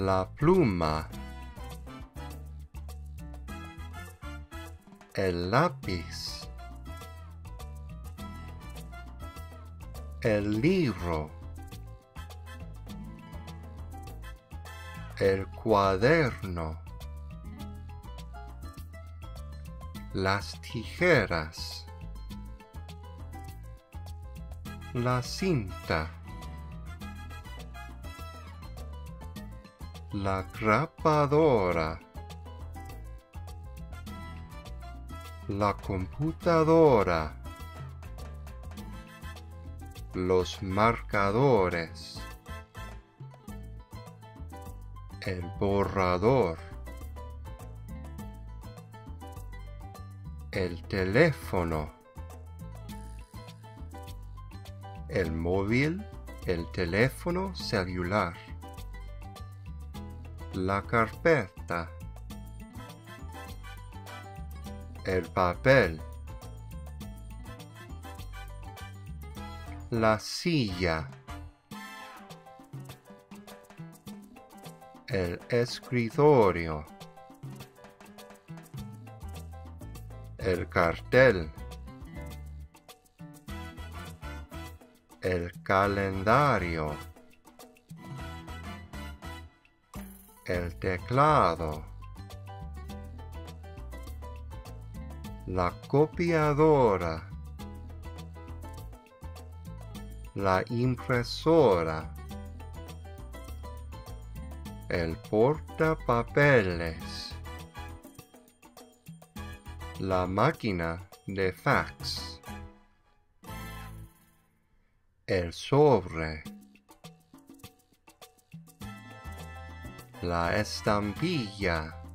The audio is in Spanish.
la pluma, el lápiz, el libro, el cuaderno, las tijeras, la cinta, la grapadora, la computadora, los marcadores, el borrador, el teléfono, el móvil, el teléfono celular, la carpeta, el papel, la silla, el escritorio, el cartel, el calendario, el teclado, la copiadora, la impresora, el portapapeles, la máquina de fax, el sobre, la estampilla,